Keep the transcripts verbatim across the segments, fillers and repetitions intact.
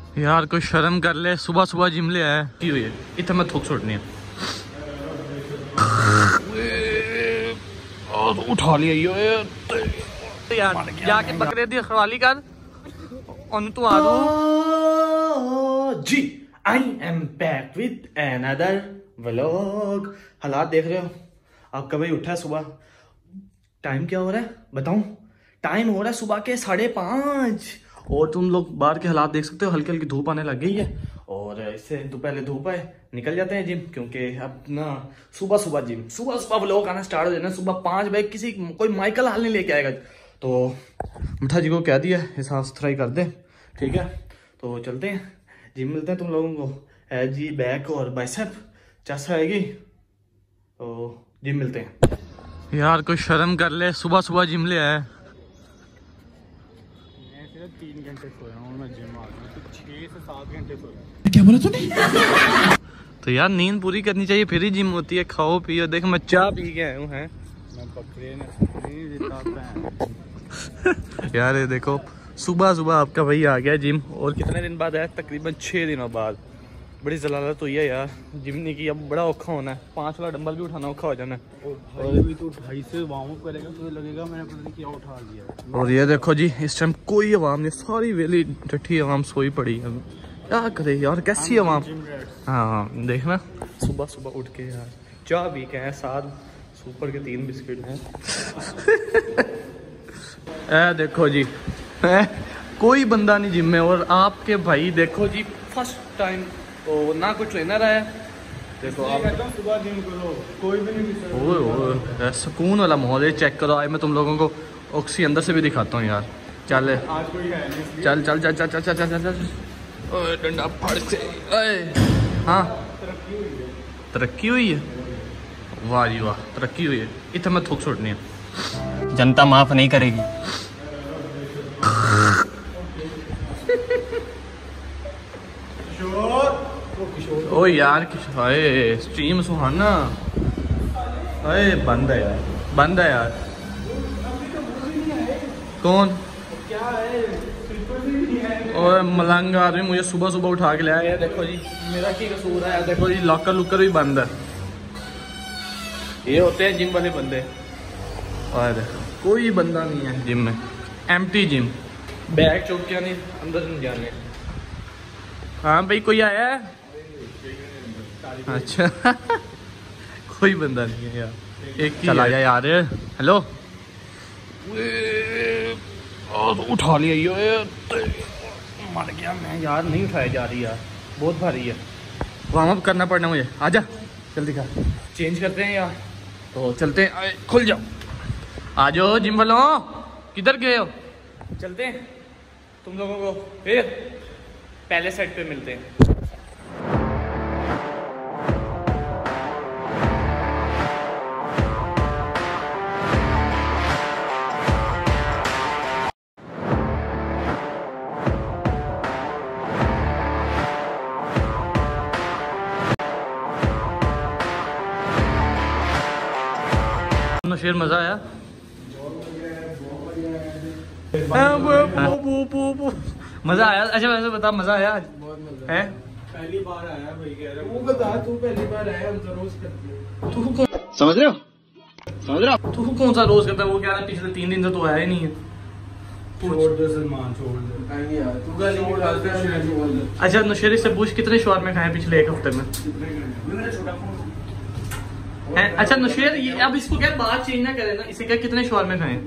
यार कोई शर्म कर ले, सुबह सुबह जिम ले आया की हुई है इतना मैं थूक छोड़नी है। उठा लिया यार, जाके बकरे दी खवाली कर और तू आ जी। I am back with another vlog. हालात देख रहे हो, आपका भाई उठा है सुबह। टाइम क्या हो रहा है बताऊं? टाइम हो रहा है सुबह के साढ़े पाँच और तुम लोग बाहर के हालात देख सकते हो, हल्की हल्की धूप आने लग गई है और इससे तो पहले धूप आए निकल जाते हैं जिम, क्योंकि अब ना सुबह सुबह जिम, सुबह सुबह व्लॉग आना स्टार्ट हो जाना। सुबह पाँच बजे किसी कोई माइकल हाल नहीं लेके आएगा, तो मिठा जी को कह दिया ये साफ सुथराई कर दे, ठीक है? तो चलते हैं जिम, मिलते हैं तुम लोगों को। है जी बैक और बाइसेप चेस्ट आएगी तो जिम मिलते हैं। यार कोई शर्म कर ले, सुबह सुबह जिम ले आया। तीन घंटे सोया हूँ मैं, जिम आ गया तो छह से सात घंटे सोया। क्या बोला तूने? तो यार नींद पूरी करनी चाहिए फिर ही जिम होती है। खाओ पियो, देख मैं चाय पी के आया हूँ। हैं मैं बकरे ने यार ये देखो सुबह सुबह आपका भाई आ गया जिम, और कितने दिन बाद आया? तकरीबन छः दिनों बाद। बड़ी जलालत हुई है यार जिम नहीं की, अब बड़ा औखा होना है। पाँच वाला डंबल भी उठाना औखा हो जाना है। और भाई भी तो ढाई से वार्म अप करेगा तो लगेगा मैंने पता नहीं क्या उठा लिया। और ये देखो जी इस टाइम कोई आवाम नहीं, सारी वेली डठी आवाम सोई पड़ी है। क्या करे यार, कैसी आवाम। हाँ देखना सुबह सुबह उठ के यार चाय पी के हैं, साथ सुपर के तीन बिस्किट हैं। ए देखो जी है कोई बंदा नहीं जिम में, और आपके भाई देखो जी फर्स्ट टाइम तो ना कोई ट्रेनर आया। देखो आप सुबह जिम करो, कोई भी नहीं। ओए ओए सुकून वाला माहौल है, चेक करो। आज मैं तुम लोगों को ऑक्सी अंदर से भी दिखाता हूँ यार। चल आज कोई है नहीं। चल चल चल चल चल चल चल चल ओए डंडा फाड़ से। हाँ तरक्की हुई है, वाह जी वाह तरक्की हुई है। इतना मैं थूक छोड़नी है, जनता माफ नहीं करेगी। ओ यार हाय स्ट्रीम सुहाना, अरे बंद है यार, बंद है यार। कौन? और मलंग आदमी मुझे सुबह सुबह उठा के लाया। देखो जी मेरा की कसूर है। देखो जी लॉकर लुकर भी बंद है। ये होते हैं जिम वाले बंदे। और कोई बंदा नहीं है जिम में, एम्प्टी जिम। बैग चौकिया नहीं, अंदर नहीं जाने। हाँ भाई कोई आया है? अच्छा कोई बंदा नहीं है यार, एक चला गया यार। हेलो उठा लिया ये, मर गया मैं यार, नहीं उठाया जा रही यार, बहुत भारी है। वार्म अप करना पड़ना मुझे, आजा जल्दी कर। चेंज करते हैं यार, तो चलते हैं। आए, खुल जाओ, आ जाओ जिम वालों, किधर गए हो? चलते हैं तुम लोगों को फिर पहले सेट पे मिलते हैं। शेर मजा आया? मजा आया? अच्छा वैसे बता, मजा आया आज? है पहली बार आया भाई, कह रहा वो बता तू पहली बार आया, हम तो रोज करते हैं। तू कौन समझ रहे हो? समझ रहे हो? तू कौन सा रोज करता है? वो क्या है पिछले तीन दिन से तो आया ही नहीं है। छोड़ दे सलमान, छोड़ दे यार, तू गाली नहीं डालता है। अच्छा नौशेरी से पूछ कितने शॉर्ट में खाए पिछले एक हफ्ते में? है? अच्छा नौशेर ये अब इसको क्या बात चेंज ना करे ना, इसे क्या कितने शॉर्ट में खाए?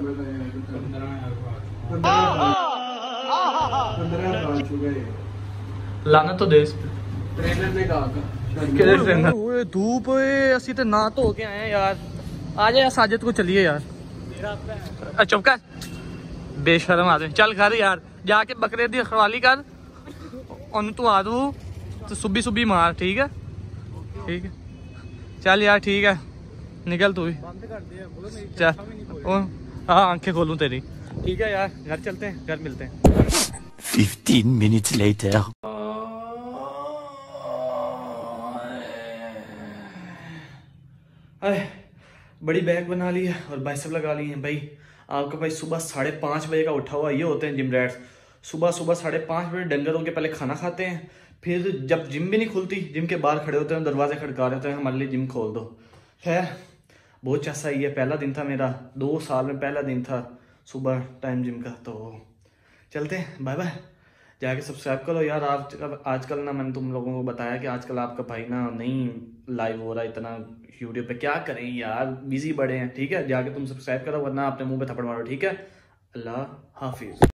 लाना तो दे इस पे। ट्रेनर ने कहा ओए धूप असी ते ना धो के आए यार। आ जा यार साजिद को चलिए यार। चुप कर बेशरम आदमी, चल घर यार, जाके बकरे दी खवाली कर और तू आ दू तो सुबी सुबी मार, ठीक है? ठीक है चल यार, ठीक है निकल तू भी। चल हाँ आंखें खोलूं तेरी, ठीक है यार घर चलते हैं, घर मिलते हैं। Fifteen minutes later. बड़ी बैग बना ली है और बाइसेप लगा ली है भाई। आपका भाई सुबह साढ़े पाँच बजे का उठा हुआ, ये होते हैं जिम रैट्स। सुबह सुबह साढ़े पाँच बजे डंगरों के पहले खाना खाते हैं, फिर जब जिम भी नहीं खुलती, जिम के बाहर खड़े होते हैं, दरवाजे खड़का रहे होते हैं हमारे लिए जिम खोल दो। खैर बहुत चस्सा ही है, पहला दिन था मेरा, दो साल में पहला दिन था सुबह टाइम जिम का। तो चलते हैं, बाय बाय। जाके सब्सक्राइब करो यार। आज आजकल ना मैंने तुम लोगों को बताया कि आजकल आपका भाई ना नहीं लाइव हो रहा इतना यूट्यूब पे, क्या करें यार, बिजी बड़े हैं। ठीक है, जाके तुम सब्सक्राइब करो वरना अपने मुंह पे थप्पड़ मारो। ठीक है, अल्लाह हाफिज।